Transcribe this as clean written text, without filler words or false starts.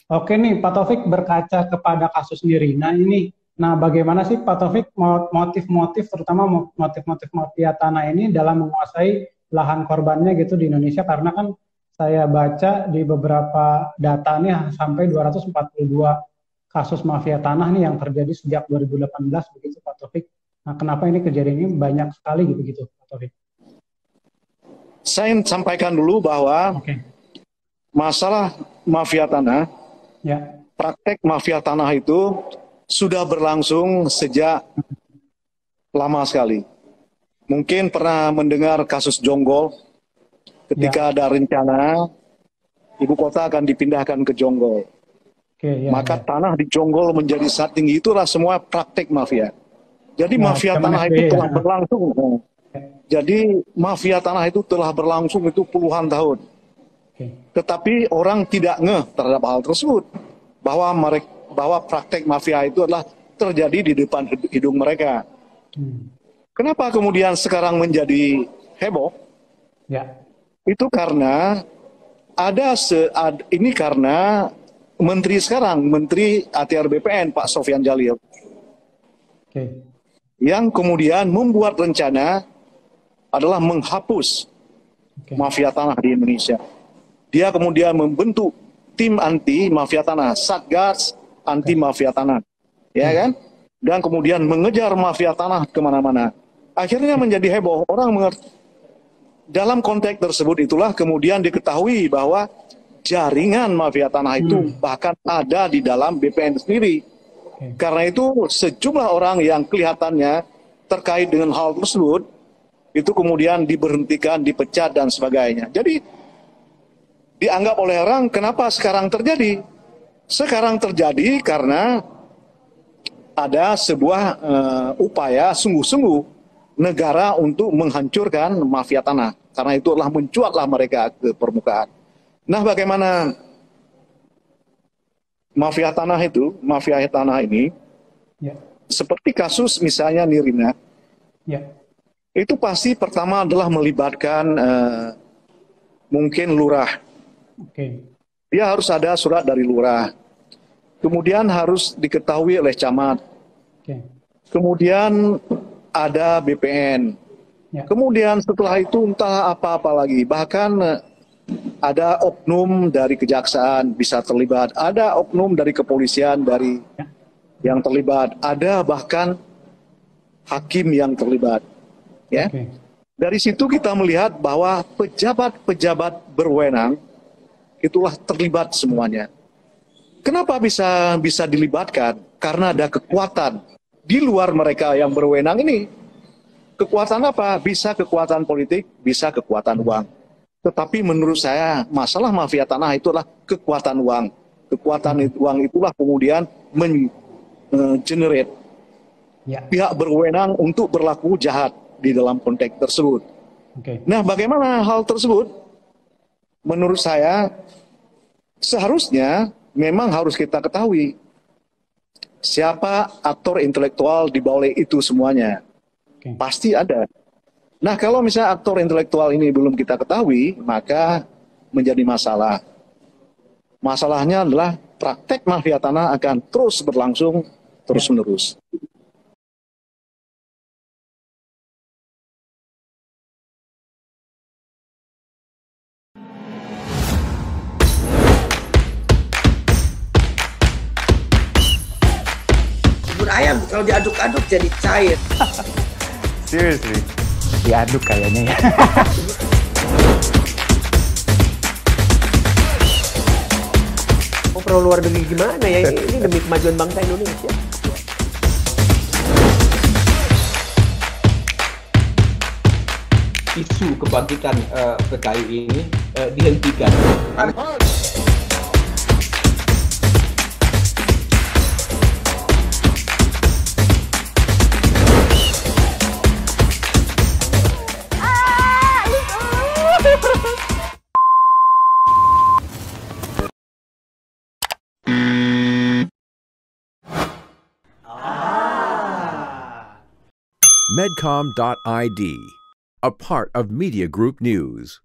Oke nih, Pak Taufik berkaca kepada kasus Nirina ini. Nah, bagaimana sih Pak Taufik motif-motif, terutama motif-motif mafia tanah ini dalam menguasai lahan korbannya gitu di Indonesia? Karena kan saya baca di beberapa data nih sampai 242 kasus mafia tanah nih yang terjadi sejak 2018 begitu Pak Taufik. Nah, kenapa ini kejadian ini banyak sekali gitu-gitu Pak Taufik? Saya sampaikan dulu bahwa Oke, masalah mafia tanah, ya, praktek mafia tanah itu sudah berlangsung sejak lama sekali. Mungkin pernah mendengar kasus Jonggol ya, ketika ada rencana ibu kota akan dipindahkan ke Jonggol. oke, ya, Maka ya. tanah di Jonggol menjadi saat tinggi, itulah semua praktek mafia. Jadi Ya, mafia zaman tanah itu SBY ya. telah berlangsung. Jadi mafia tanah itu telah berlangsung itu puluhan tahun. Oke. Tetapi orang tidak ngeh terhadap hal tersebut, bahwa praktek mafia itu adalah terjadi di depan hidung mereka. Hmm. Kenapa kemudian sekarang menjadi heboh? Ya, Itu karena ini karena menteri sekarang, Menteri ATR BPN Pak Sofyan Jalil, oke. yang kemudian membuat rencana adalah menghapus Oke. mafia tanah di Indonesia. Dia kemudian membentuk tim anti mafia tanah, Satgas anti Oke. mafia tanah, ya Hmm. kan? Dan kemudian mengejar mafia tanah kemana-mana. Akhirnya Oke. menjadi heboh. Orang mengerti. Dalam konteks tersebut itulah kemudian diketahui bahwa jaringan mafia tanah itu Hmm. bahkan ada di dalam BPN sendiri. Oke. Karena itu sejumlah orang yang kelihatannya terkait dengan hal tersebut itu kemudian diberhentikan, dipecat dan sebagainya. Jadi dianggap oleh orang kenapa sekarang terjadi? Sekarang terjadi karena ada sebuah upaya sungguh-sungguh negara untuk menghancurkan mafia tanah. Karena itu adalah mencuatlah mereka ke permukaan. Nah, bagaimana mafia tanah ini, Ya. seperti kasus misalnya Nirina, Ya. itu pasti pertama adalah melibatkan mungkin lurah. Oke. Dia harus ada surat dari lurah. Kemudian harus diketahui oleh camat. Oke. Kemudian ada BPN. Ya. Kemudian setelah itu entah apa-apa lagi. Bahkan ada oknum dari kejaksaan bisa terlibat. Ada oknum dari kepolisian Ya. yang terlibat. Ada bahkan hakim yang terlibat. Ya. Oke. Dari situ kita melihat bahwa pejabat-pejabat berwenang itulah terlibat semuanya. Kenapa bisa dilibatkan? Karena ada kekuatan di luar mereka yang berwenang ini. Kekuatan apa? Bisa kekuatan politik, bisa kekuatan uang. Tetapi menurut saya masalah mafia tanah itu adalah kekuatan uang. Kekuatan uang itulah kemudian generate Ya. pihak berwenang untuk berlaku jahat di dalam konteks tersebut. Oke. Nah, bagaimana hal tersebut? Menurut saya seharusnya memang harus kita ketahui siapa aktor intelektual di balik itu semuanya. Oke. Pasti ada. Nah, kalau misalnya aktor intelektual ini belum kita ketahui, maka menjadi masalah. Masalahnya adalah praktek mafia tanah akan terus berlangsung Ya. terus-menerus. Bubur ayam kalau diaduk-aduk jadi cair. Seriously, diaduk kayaknya ya. Mau perlu luar negeri gimana ya? Ini demi kemajuan bangsa Indonesia. Isu kebangkitan PKI ini dihentikan. Medcom.id, a part of Media Group News.